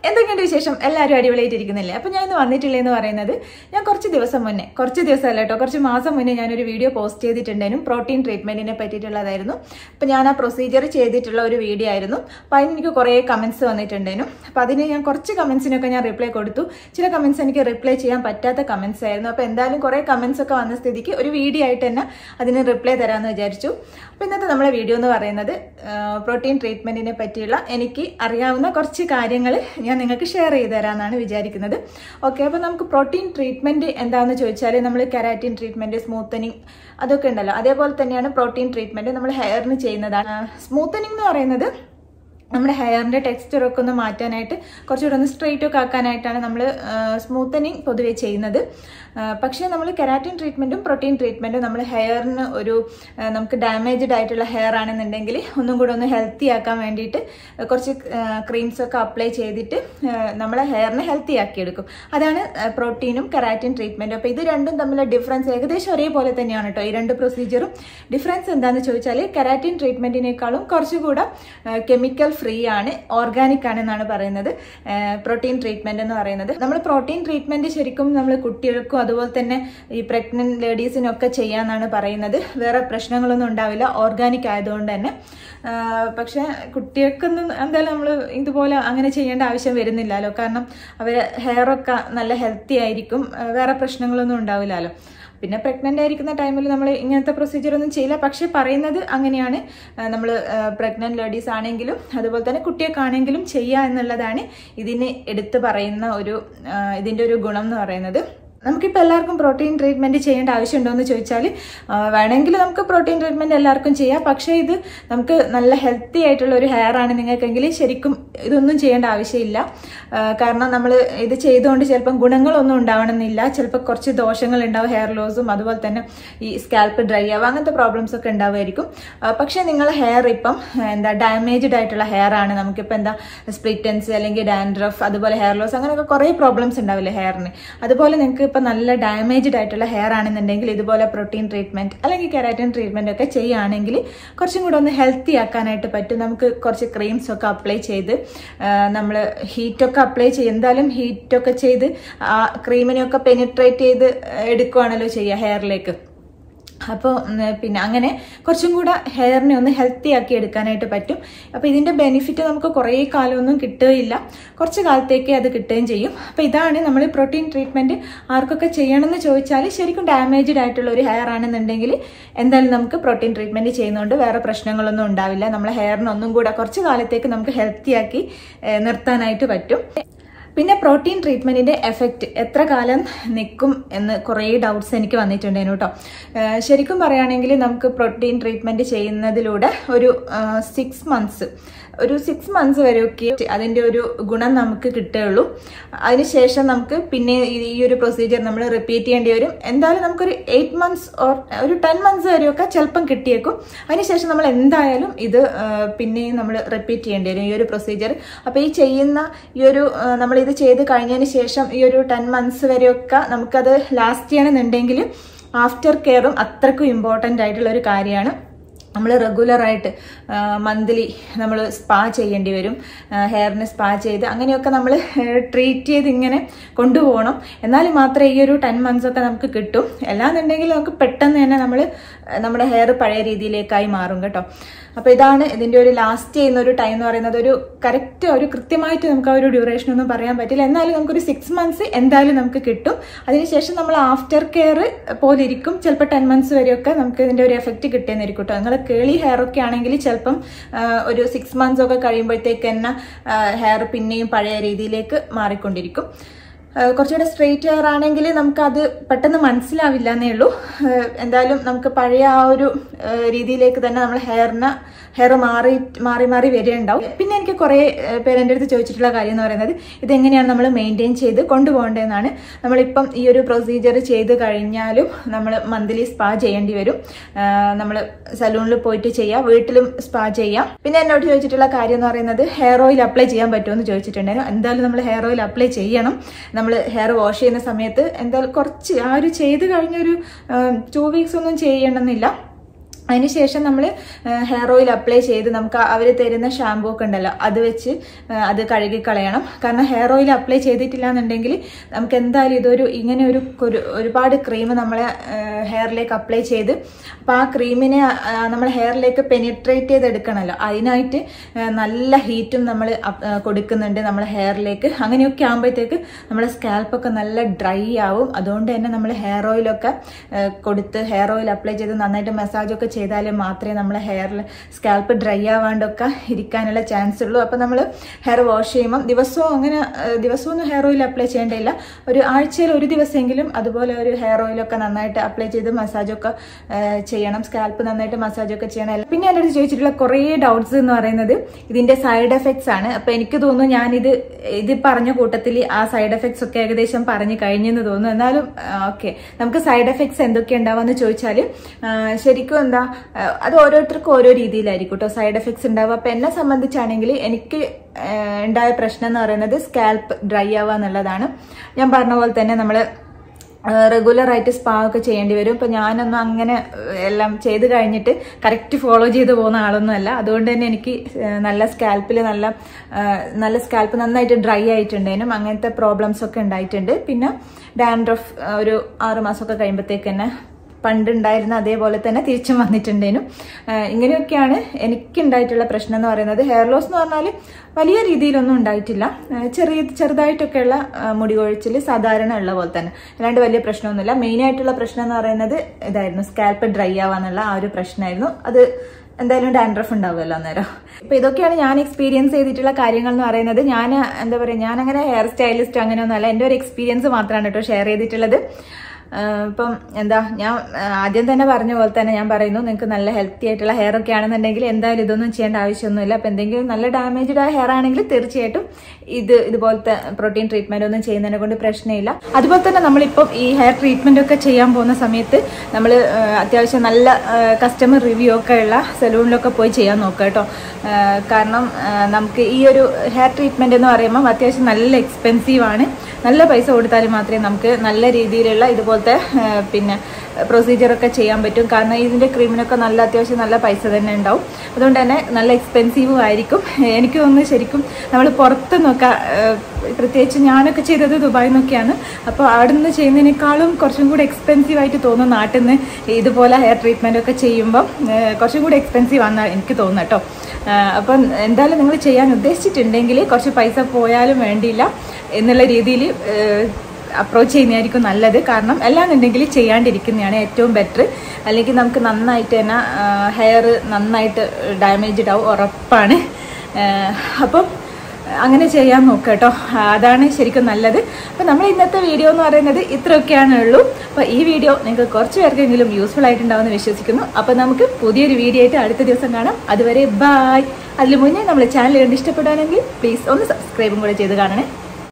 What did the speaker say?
എന്തൊക്കെയുണ്ട് വിശേഷം? എല്ലാവരും അടിപൊളിയായിട്ടിരിക്കുന്നില്ലേ? അപ്പോൾ ഞാൻ ഇന്ന് വന്നിട്ടില്ലെന്ന് പറയുന്നത്, ഞാൻ കുറച്ച് ദിവസമല്ല കേട്ടോ, കുറച്ച് മാസം മുന്നേ ഞാനൊരു വീഡിയോ പോസ്റ്റ് ചെയ്തിട്ടുണ്ടായിരുന്നു. പ്രോട്ടീൻ ട്രീറ്റ്മെന്റിനെ പറ്റിയിട്ടുള്ളതായിരുന്നു. അപ്പോൾ ഞാൻ ആ പ്രൊസീജിയർ ചെയ്തിട്ടുള്ള ഒരു വീഡിയോ ആയിരുന്നു. അപ്പോൾ അതിന് എനിക്ക് കുറേ കമന്റ്സ് വന്നിട്ടുണ്ടായിരുന്നു. അപ്പോൾ അതിന് ഞാൻ കുറച്ച് കമന്റ്സിനൊക്കെ ഞാൻ റിപ്ലൈ കൊടുത്തു. ചില കമന്റ്സ് എനിക്ക് റിപ്ലൈ ചെയ്യാൻ പറ്റാത്ത കമന്റ്സ് ആയിരുന്നു. അപ്പോൾ എന്തായാലും കുറേ കമന്റ്സ് ഒക്കെ വന്ന സ്ഥിതിക്ക് ഒരു വീഡിയോ ആയിട്ട് തന്നെ അതിന് റിപ്ലൈ തരാമെന്ന് വിചാരിച്ചു. അപ്പോൾ ഇന്നത്തെ നമ്മളെ വീഡിയോ എന്ന് പറയുന്നത് പ്രോട്ടീൻ ട്രീറ്റ്മെന്റിനെ പറ്റിയുള്ള എനിക്ക് അറിയാവുന്ന കുറച്ച് കാര്യങ്ങൾ ഞാൻ നിങ്ങൾക്ക് ഷെയർ ചെയ്ത് തരാമെന്നാണ് വിചാരിക്കുന്നത്. ഓക്കെ, അപ്പോൾ നമുക്ക് പ്രോട്ടീൻ ട്രീറ്റ്മെന്റ് എന്താണെന്ന് ചോദിച്ചാൽ, നമ്മൾ കെരാറ്റിൻ ട്രീറ്റ്മെന്റ്, സ്മൂത്തനിങ് അതൊക്കെ ഉണ്ടല്ലോ, അതേപോലെ തന്നെയാണ് പ്രോട്ടീൻ ട്രീറ്റ്മെന്റ് നമ്മൾ ഹെയറിന് ചെയ്യുന്നതാണ്. സ്മൂത്തനിങ് എന്ന് പറയുന്നത് നമ്മുടെ ഹെയറിൻ്റെ ടെക്സ്ചറൊക്കെ ഒന്ന് മാറ്റാനായിട്ട്, കുറച്ചുകൂടെ ഒന്ന് സ്ട്രെയിറ്റ് ഒക്കെ ആക്കാനായിട്ടാണ് നമ്മൾ സ്മൂത്തനിങ് പൊതുവെ ചെയ്യുന്നത്. പക്ഷേ നമ്മൾ കെരാറ്റിൻ ട്രീറ്റ്മെൻറ്റും പ്രോട്ടീൻ ട്രീറ്റ്മെൻറ്റും നമ്മൾ ഹെയറിന് നമുക്ക് ഡാമേജ്ഡ് ആയിട്ടുള്ള ഹെയർ ആണെന്നുണ്ടെങ്കിൽ ഒന്നും കൂടെ ഒന്ന് ഹെൽത്തി ആക്കാൻ വേണ്ടിയിട്ട് കുറച്ച് ക്രീംസൊക്കെ അപ്ലൈ ചെയ്തിട്ട് നമ്മളെ ഹെയറിനെ ഹെൽത്തി ആക്കിയെടുക്കും. അതാണ് പ്രോട്ടീനും കെരാറ്റിൻ ട്രീറ്റ്മെൻറ്റും. അപ്പോൾ ഇത് രണ്ടും തമ്മിലുള്ള ഡിഫറൻസ് ഏകദേശം ഒരേപോലെ തന്നെയാണ് കേട്ടോ. ഈ രണ്ട് പ്രൊസീജിയറും ഡിഫറൻസ് എന്താണെന്ന് ചോദിച്ചാൽ, കെരാറ്റിൻ ട്രീറ്റ്മെൻറ്റിനേക്കാളും കുറച്ചുകൂടെ കെമിക്കൽ ഫ്രീ ആണ്, ഓർഗാനിക് ആണെന്നാണ് പറയുന്നത് പ്രോട്ടീൻ ട്രീറ്റ്മെന്റ് എന്ന് പറയുന്നത്. നമ്മൾ പ്രോട്ടീൻ ട്രീറ്റ്മെന്റ് ശരിക്കും നമ്മൾ കുട്ടികൾക്കും അതുപോലെ തന്നെ ഈ പ്രഗ്നന്റ് ലേഡീസിനൊക്കെ ചെയ്യാന്നാണ് പറയുന്നത്. വേറെ പ്രശ്നങ്ങളൊന്നും ഉണ്ടാവില്ല, ഓർഗാനിക് ആയതുകൊണ്ട് തന്നെ. പക്ഷെ കുട്ടികൾക്കൊന്നും എന്തായാലും നമ്മൾ ഇതുപോലെ അങ്ങനെ ചെയ്യേണ്ട ആവശ്യം വരുന്നില്ലല്ലോ, കാരണം അവർ ഹെയറൊക്കെ നല്ല ഹെൽത്തി ആയിരിക്കും, വേറെ പ്രശ്നങ്ങളൊന്നും ഉണ്ടാവില്ലല്ലോ. പിന്നെ പ്രഗ്നൻ്റ് ആയിരിക്കുന്ന ടൈമിൽ നമ്മൾ ഇങ്ങനത്തെ പ്രൊസീജിയർ ഒന്നും ചെയ്യില്ല. പക്ഷെ പറയുന്നത് അങ്ങനെയാണ്, നമ്മൾ പ്രഗ്നന്റ് ലേഡീസ് ആണെങ്കിലും അതുപോലെ തന്നെ കുട്ടികൾക്കാണെങ്കിലും ചെയ്യുക എന്നുള്ളതാണ് ഇതിന് എടുത്തു പറയുന്ന ഇതിൻ്റെ ഒരു ഗുണം എന്ന് പറയുന്നത്. നമുക്കിപ്പോൾ എല്ലാവർക്കും പ്രോട്ടീൻ ട്രീറ്റ്മെൻറ്റ് ചെയ്യേണ്ട ആവശ്യമുണ്ടോ എന്ന് ചോദിച്ചാൽ, വേണമെങ്കിൽ നമുക്ക് പ്രോട്ടീൻ ട്രീറ്റ്മെൻറ്റ് എല്ലാവർക്കും ചെയ്യാം. പക്ഷേ ഇത് നമുക്ക് നല്ല ഹെൽത്തി ആയിട്ടുള്ള ഒരു ഹെയർ ആണ് നിങ്ങൾക്കെങ്കിൽ ശരിക്കും ഇതൊന്നും ചെയ്യേണ്ട ആവശ്യമില്ല. കാരണം നമ്മൾ ഇത് ചെയ്തുകൊണ്ട് ചിലപ്പം ഗുണങ്ങളൊന്നും ഉണ്ടാവണമെന്നില്ല, ചിലപ്പോൾ കുറച്ച് ദോഷങ്ങൾ ഉണ്ടാവും, ഹെയർ ലോസും അതുപോലെ തന്നെ ഈ സ്കാൽപ്പ് ഡ്രൈ ആവുക, അങ്ങനത്തെ പ്രോബ്ലംസ് ഒക്കെ ഉണ്ടാവുമായിരിക്കും. പക്ഷേ നിങ്ങളുടെ ഹെയർ ഇപ്പം ഡാമേജ്ഡ് ആയിട്ടുള്ള ഹെയർ ആണ്, നമുക്കിപ്പോൾ സ്പ്ലിറ്റൻസ് അല്ലെങ്കിൽ ഡാൻഡ്രഫ് അതുപോലെ ഹെയർ ലോസ് അങ്ങനെയൊക്കെ കുറേ പ്രോബ്ലംസ് ഉണ്ടാവില്ലേ ഹെയറിന്. അതുപോലെ നിങ്ങൾക്ക് ഇപ്പം നല്ല ഡാമേജ്ഡ് ആയിട്ടുള്ള ഹെയർ ആണെന്നുണ്ടെങ്കിൽ ഇതുപോലെ പ്രോട്ടീൻ ട്രീറ്റ്മെന്റ് അല്ലെങ്കിൽ കെരാറ്റിൻ ട്രീറ്റ്മെന്റ് ഒക്കെ ചെയ്യുകയാണെങ്കിൽ കുറച്ചും കൂടെ ഒന്ന് ഹെൽത്തി ആക്കാനായിട്ട് പറ്റും. നമുക്ക് കുറച്ച് ക്രീംസ് ഒക്കെ അപ്ലൈ ചെയ്ത് നമ്മൾ ഹീറ്റൊക്കെ അപ്ലൈ ചെയ്ത് എന്തായാലും ഹീറ്റൊക്കെ ചെയ്ത് ആ ക്രീമിനെയൊക്കെ പെനിട്രേറ്റ് ചെയ്ത് എടുക്കുകയാണല്ലോ ചെയ്യുക ഹെയറിലേക്ക്. അപ്പോൾ പിന്നെ അങ്ങനെ കുറച്ചും കൂടെ ഹെയറിനെ ഒന്ന് ഹെൽത്തി ആക്കി എടുക്കാനായിട്ട് പറ്റും. അപ്പോൾ ഇതിൻ്റെ ബെനിഫിറ്റ് നമുക്ക് കുറേ കാലമൊന്നും കിട്ടുകയില്ല, കുറച്ച് കാലത്തേക്ക് അത് കിട്ടുകയും ചെയ്യും. അപ്പോൾ ഇതാണ് നമ്മൾ പ്രോട്ടീൻ ട്രീറ്റ്മെൻറ്റ് ആർക്കൊക്കെ ചെയ്യണമെന്ന് ചോദിച്ചാൽ, ശരിക്കും ഡാമേജ്ഡ് ആയിട്ടുള്ള ഒരു ഹെയർ ആണെന്നുണ്ടെങ്കിൽ എന്തായാലും നമുക്ക് പ്രോട്ടീൻ ട്രീറ്റ്മെൻറ്റ് ചെയ്യുന്നതുകൊണ്ട് വേറെ പ്രശ്നങ്ങളൊന്നും ഉണ്ടാവില്ല. നമ്മളെ ഹെയറിന് ഒന്നും കൂടെ കുറച്ച് കാലത്തേക്ക് നമുക്ക് ഹെൽത്തി ആക്കി നിർത്താനായിട്ട് പറ്റും. പിന്നെ പ്രോട്ടീൻ ട്രീറ്റ്മെൻറ്റിൻ്റെ എഫക്റ്റ് എത്ര കാലം നിൽക്കും എന്ന് കുറേ ഡൗട്ട്സ് എനിക്ക് വന്നിട്ടുണ്ടായിരുന്നു കേട്ടോ. ശരിക്കും പറയുകയാണെങ്കിൽ നമുക്ക് പ്രോട്ടീൻ ട്രീറ്റ്മെൻറ്റ് ചെയ്യുന്നതിലൂടെ ഒരു 6 മന്ത്സ് വരെയൊക്കെ അതിൻ്റെ ഒരു ഗുണം നമുക്ക് കിട്ടുകയുള്ളൂ. അതിനുശേഷം നമുക്ക് പിന്നെ ഈ ഒരു പ്രൊസീജിയർ നമ്മൾ റിപ്പീറ്റ് ചെയ്യേണ്ടി വരും. എന്തായാലും നമുക്കൊരു 8 months ഓർ ഒരു 10 months വരെയൊക്കെ ചിലപ്പം കിട്ടിയേക്കും. അതിനുശേഷം നമ്മൾ എന്തായാലും ഇത് പിന്നെയും നമ്മൾ റിപ്പീറ്റ് ചെയ്യേണ്ടി വരും ഈ ഒരു പ്രൊസീജിയർ. അപ്പോൾ ഈ ചെയ്യുന്ന നമ്മളിത് ചെയ്ത് കഴിഞ്ഞതിന് ശേഷം ഈ ഒരു 10 months വരെയൊക്കെ നമുക്കത് ലാസ്റ്റ് ചെയ്യണമെന്നുണ്ടെങ്കിൽ ആഫ്റ്റർ കെയറും അത്രയ്ക്കും ഇമ്പോർട്ടൻ്റ് ആയിട്ടുള്ള ഒരു കാര്യമാണ്. നമ്മൾ റെഗുലറായിട്ട് മന്ത്ലി നമ്മൾ സ്പാ ചെയ്യേണ്ടി വരും, ഹെയറിന് സ്പാ ചെയ്ത് അങ്ങനെയൊക്കെ നമ്മൾ ട്രീറ്റ് ചെയ്ത് ഇങ്ങനെ കൊണ്ടുപോകണം. എന്നാൽ മാത്രമേ ഈ ഒരു 10 months ഒക്കെ നമുക്ക് കിട്ടും. അല്ലാന്നുണ്ടെങ്കിൽ നമുക്ക് പെട്ടെന്ന് തന്നെ നമ്മുടെ ഹെയർ പഴയ രീതിയിലേക്കായി മാറും കേട്ടോ. അപ്പോൾ ഇതാണ് ഇതിൻ്റെ ഒരു ലാസ്റ്റ് ചെയ്യുന്ന ഒരു ടൈം എന്ന് പറയുന്നത്. ഒരു കൃത്യമായിട്ട് നമുക്ക് ആ ഒരു ഡ്യൂറേഷൻ ഒന്നും പറയാൻ പറ്റില്ല, എന്നാലും നമുക്കൊരു 6 months എന്തായാലും നമുക്ക് കിട്ടും. അതിനുശേഷം നമ്മൾ ആഫ്റ്റർ കെയർ പോലെ ഇരിക്കും, ചിലപ്പോൾ 10 months വരെയൊക്കെ നമുക്ക് ഇതിൻ്റെ ഒരു എഫക്റ്റ് കിട്ടിയെന്നിരിക്കും കേട്ടോ. നിങ്ങൾ കേളി ഹെയർ ഒക്കെ ആണെങ്കിൽ ചിലപ്പം ഒരു 6 months ഒക്കെ കഴിയുമ്പോഴത്തേക്ക് തന്നെ ഹെയർ പിന്നെയും പഴയ രീതിയിലേക്ക് മാറിക്കൊണ്ടിരിക്കും. കുറച്ചുകൂടെ സ്ട്രെയിറ്റ് ഹെയർ ആണെങ്കിൽ നമുക്കത് പെട്ടെന്ന് മനസ്സിലാവില്ല എന്നേ ഉള്ളൂ. എന്തായാലും നമുക്ക് പഴയ ആ ഒരു രീതിയിലേക്ക് തന്നെ നമ്മൾ ഹെയർ മാറി വരികയുണ്ടാവും. പിന്നെ എനിക്ക് കുറേ പേര് എൻ്റെ അടുത്ത് ചോദിച്ചിട്ടുള്ള കാര്യം എന്ന് പറയുന്നത്, ഇതെങ്ങനെയാണ് നമ്മൾ മെയിൻറ്റെയിൻ ചെയ്ത് കൊണ്ടുപോകേണ്ടതെന്നാണ്. നമ്മളിപ്പം ഈ ഒരു പ്രൊസീജിയർ ചെയ്ത് കഴിഞ്ഞാലും നമ്മൾ മന്ത്ലി സ്പാ ചെയ്യേണ്ടി വരും. നമ്മൾ സലൂണിൽ പോയിട്ട് ചെയ്യാം, വീട്ടിലും സ്പാ ചെയ്യാം. പിന്നെ എന്നോട് ചോദിച്ചിട്ടുള്ള കാര്യം എന്ന് പറയുന്നത്, ഹെയർ ഓയിൽ അപ്ലൈ ചെയ്യാൻ പറ്റുമോ എന്ന് ചോദിച്ചിട്ടുണ്ടായിരുന്നു. എന്തായാലും നമ്മൾ ഹെയർ ഓയിൽ അപ്ലൈ ചെയ്യണം. നമ്മൾ ഹെയർ വാഷ് ചെയ്യുന്ന സമയത്ത് എന്തായാലും കുറച്ച് ആ ഒരു ചെയ്ത് കഴിഞ്ഞൊരു 2 weeks ഒന്നും ചെയ്യണമെന്നില്ല. അതിനുശേഷം നമ്മൾ ഹെയർ ഓയിൽ അപ്ലൈ ചെയ്ത് നമുക്ക് അവർ തരുന്ന ഷാമ്പൂ ഒക്കെ ഉണ്ടല്ലോ അത് വെച്ച് അത് കഴുകി കളയണം. കാരണം ഹെയർ ഓയിൽ അപ്ലൈ ചെയ്തിട്ടില്ല എന്നുണ്ടെങ്കിൽ നമുക്ക് എന്തായാലും ഇതൊരു ഇങ്ങനെ ഒരുപാട് ക്രീം നമ്മളെ ഹെയറിലേക്ക് അപ്ലൈ ചെയ്ത് അപ്പോൾ ആ ക്രീമിനെ നമ്മൾ ഹെയറിലേക്ക് പെനിട്രേറ്റ് ചെയ്തെടുക്കണമല്ലോ. അതിനായിട്ട് നല്ല ഹീറ്റും നമ്മൾ കൊടുക്കുന്നുണ്ട് നമ്മളെ ഹെയറിലേക്ക്. അങ്ങനെയൊക്കെ ആകുമ്പോഴത്തേക്ക് നമ്മുടെ സ്കാൽപ്പൊക്കെ നല്ല ഡ്രൈ ആവും. അതുകൊണ്ട് തന്നെ നമ്മൾ ഹെയർ ഓയിലൊക്കെ കൊടുത്ത് ഹെയർ ഓയിൽ അപ്ലൈ ചെയ്ത് നന്നായിട്ട് മസാജൊക്കെ ചെയ്താൽ മാത്രമേ നമ്മളെ ഹെയറിൽ സ്കാൽപ്പ് ഡ്രൈ ആവാണ്ടൊക്കെ ഇരിക്കാനുള്ള ചാൻസ് ഉള്ളൂ. അപ്പോൾ നമ്മൾ ഹെയർ വാഷ് ചെയ്യുമ്പം ദിവസമൊന്നും ഹെയർ ഓയിൽ അപ്ലൈ ചെയ്യേണ്ടില്ല. ഒരു ആഴ്ചയിൽ ഒരു ദിവസമെങ്കിലും അതുപോലെ ഒരു ഹെയർ ഓയിലൊക്കെ നന്നായിട്ട് അപ്ലൈ ചെയ്ത് മസാജൊക്കെ ചെയ്യണം. സ്കാൽപ്പ് നന്നായിട്ട് മസാജൊക്കെ ചെയ്യണം. പിന്നെ എൻ്റെ അടുത്ത് ചോദിച്ചിട്ടുള്ള കുറേ ഡൗട്ട്സ് എന്ന് പറയുന്നത് ഇതിൻ്റെ സൈഡ് എഫക്ട്സ് ആണ്. അപ്പോൾ എനിക്ക് തോന്നുന്നു ഇത് പറഞ്ഞ കൂട്ടത്തിൽ ആ സൈഡ് എഫക്ട്സ് ഒക്കെ ഏകദേശം പറഞ്ഞു കഴിഞ്ഞെന്ന് തോന്നുന്നു. എന്നാലും ഓക്കെ, നമുക്ക് സൈഡ് എഫക്ട്സ് എന്തൊക്കെ ഉണ്ടാവുമെന്ന് ചോദിച്ചാൽ ശരിക്കും എന്താ അത് ഓരോരുത്തർക്കും ഓരോ രീതിയിലായിരിക്കും കേട്ടോ സൈഡ് എഫക്ട്സ് ഉണ്ടാവുക. അപ്പം എന്നെ സംബന്ധിച്ചാണെങ്കിൽ എനിക്ക് ഉണ്ടായ പ്രശ്നം എന്ന് പറയുന്നത് സ്കാൽപ്പ് ഡ്രൈ ആവുക എന്നുള്ളതാണ്. ഞാൻ പറഞ്ഞ പോലെ തന്നെ നമ്മൾ റെഗുലറായിട്ട് സ്പാ ഒക്കെ ചെയ്യേണ്ടി വരും. ഇപ്പം ഞാനൊന്നും അങ്ങനെ എല്ലാം ചെയ്ത് കഴിഞ്ഞിട്ട് കറക്റ്റ് ഫോളോ ചെയ്ത് പോകുന്ന ആളൊന്നുമല്ല. അതുകൊണ്ട് തന്നെ എനിക്ക് നല്ല സ്കാൽപ്പ് നന്നായിട്ട് ഡ്രൈ ആയിട്ടുണ്ടേനും അങ്ങനത്തെ പ്രോബ്ലംസ് ഒക്കെ ഉണ്ടായിട്ടുണ്ട്. പിന്നെ ഡാൻഡ്രഫ് ഒരു 6 മാസമൊക്കെ കഴിയുമ്പോഴത്തേക്ക് തന്നെ പണ്ടുണ്ടായിരുന്ന അതേപോലെ തന്നെ തിരിച്ചും വന്നിട്ടുണ്ടേനും. ഇങ്ങനെയൊക്കെയാണ് എനിക്കുണ്ടായിട്ടുള്ള പ്രശ്നം എന്ന് പറയുന്നത്. ഹെയർ ലോസ് എന്ന് പറഞ്ഞാൽ വലിയ രീതിയിലൊന്നും ഉണ്ടായിട്ടില്ല. ചെറുതായിട്ടൊക്കെയുള്ള മുടി കൊഴിച്ചിൽ സാധാരണ ഉള്ള പോലെ തന്നെ, അല്ലാണ്ട് വലിയ പ്രശ്നമൊന്നുമില്ല. മെയിനായിട്ടുള്ള പ്രശ്നം എന്ന് പറയുന്നത് ഇതായിരുന്നു, സ്കാൽപ്പ് ഡ്രൈ ആവാന്നുള്ള ആ ഒരു പ്രശ്നമായിരുന്നു. അത് എന്തായാലും ഡാൻഡ്രഫ് ഉണ്ടാവുമല്ലോ അന്നേരം. ഇപ്പൊ ഇതൊക്കെയാണ് ഞാൻ എക്സ്പീരിയൻസ് ചെയ്തിട്ടുള്ള കാര്യങ്ങൾ എന്ന് പറയുന്നത്. ഞാൻ എന്താ പറയുക, ഞാനങ്ങനെ ഹെയർ സ്റ്റൈലിസ്റ്റ് അങ്ങനെയൊന്നുമല്ല. എൻ്റെ ഒരു എക്സ്പീരിയൻസ് മാത്രമാണ് കേട്ടോ ഷെയർ ചെയ്തിട്ടുള്ളത്. ഇപ്പം എന്താ, ഞാൻ ആദ്യം തന്നെ പറഞ്ഞ പോലെ തന്നെ ഞാൻ പറയുന്നു, നിങ്ങൾക്ക് നല്ല ഹെൽത്തി ആയിട്ടുള്ള ഹെയർ ഒക്കെ ആണെന്നുണ്ടെങ്കിൽ എന്തായാലും ഇതൊന്നും ചെയ്യേണ്ട ആവശ്യമൊന്നുമില്ല. അപ്പം എന്തെങ്കിലും നല്ല ഡാമേജ്ഡ് ആയ ഹെയർ ആണെങ്കിൽ തീർച്ചയായിട്ടും ഇതുപോലത്തെ പ്രോട്ടീൻ ട്രീറ്റ്മെന്റ് ഒന്നും ചെയ്യുന്നതിനെ കൊണ്ട് പ്രശ്നമില്ല. അതുപോലെ തന്നെ നമ്മളിപ്പം ഈ ഹെയർ ട്രീറ്റ്മെന്റ് ഒക്കെ ചെയ്യാൻ പോകുന്ന സമയത്ത് നമ്മൾ അത്യാവശ്യം നല്ല കസ്റ്റമർ റിവ്യൂ ഒക്കെ ഉള്ള സലൂണിലൊക്കെ പോയി ചെയ്യാൻ നോക്കുക കേട്ടോ. കാരണം നമുക്ക് ഈ ഒരു ഹെയർ ട്രീറ്റ്മെന്റ് എന്ന് പറയുമ്പോൾ അത്യാവശ്യം നല്ല എക്സ്പെൻസീവ് ആണ്. നല്ല പൈസ കൊടുത്താൽ മാത്രമേ നമുക്ക് നല്ല രീതിയിലുള്ള ഇതുപോലത്തെ പിന്നെ പ്രൊസീജിയറൊക്കെ ചെയ്യാൻ പറ്റും. കാരണം ഇതിൻ്റെ ക്രീമിനൊക്കെ അത്യാവശ്യം നല്ല പൈസ തന്നെ ഉണ്ടാവും. അതുകൊണ്ട് തന്നെ നല്ല എക്സ്പെൻസീവും ആയിരിക്കും. എനിക്ക് തോന്നുന്നു ശരിക്കും നമ്മൾ പുറത്ത് നോക്കാം, പ്രത്യേകിച്ച് ഞാനൊക്കെ ചെയ്തത് ദുബായിൽ നിന്നൊക്കെയാണ്. അപ്പോൾ അവിടെ നിന്ന് ചെയ്യുന്നതിനേക്കാളും കുറച്ചും കൂടി എക്സ്പെൻസീവ് ആയിട്ട് തോന്നും നാട്ടിൽ നിന്ന് ഇതുപോലെ ഹെയർ ട്രീറ്റ്മെൻ്റ് ഒക്കെ ചെയ്യുമ്പം കുറച്ചും കൂടി എക്സ്പെൻസീവ് ആണെന്നാണ് എനിക്ക് തോന്നുന്നത് കേട്ടോ. അപ്പം എന്തായാലും നിങ്ങൾ ചെയ്യാൻ ഉദ്ദേശിച്ചിട്ടുണ്ടെങ്കിൽ കുറച്ച് പൈസ പോയാലും വേണ്ടിയില്ല എന്നുള്ള രീതിയിൽ അപ്രോച്ച് ചെയ്യുന്നതായിരിക്കും നല്ലത്. കാരണം എല്ലാന്നുണ്ടെങ്കിൽ ചെയ്യാണ്ടിരിക്കുന്നതാണ് ഏറ്റവും ബെറ്റർ. അല്ലെങ്കിൽ നമുക്ക് നന്നായിട്ട് തന്നെ ഹെയർ നന്നായിട്ട് ഡാമേജ്ഡ് ആവും, ഉറപ്പാണ്. അപ്പം അങ്ങനെ ചെയ്യാൻ നോക്കുക കേട്ടോ, അതാണ് ശരിക്കും നല്ലത്. അപ്പം നമ്മൾ ഇന്നത്തെ വീഡിയോ എന്ന് പറയുന്നത് ഇത്രയൊക്കെയാണ് ഉള്ളൂ. അപ്പോൾ ഈ വീഡിയോ നിങ്ങൾക്ക് കുറച്ച് പേർക്കെങ്കിലും യൂസ്ഫുൾ ആയിട്ടുണ്ടാവുമെന്ന് വിശ്വസിക്കുന്നു. അപ്പം നമുക്ക് പുതിയൊരു വീഡിയോ ആയിട്ട് അടുത്ത ദിവസം കാണാം. അതുവരെ ബൈ. അതിന് മുന്നേ നമ്മൾ ചാനൽ കണ്ട് ഇഷ്ടപ്പെടുകയാണെങ്കിൽ പ്ലീസ് ഒന്ന് സബ്സ്ക്രൈബും കൂടെ ചെയ്ത് കാണണേ.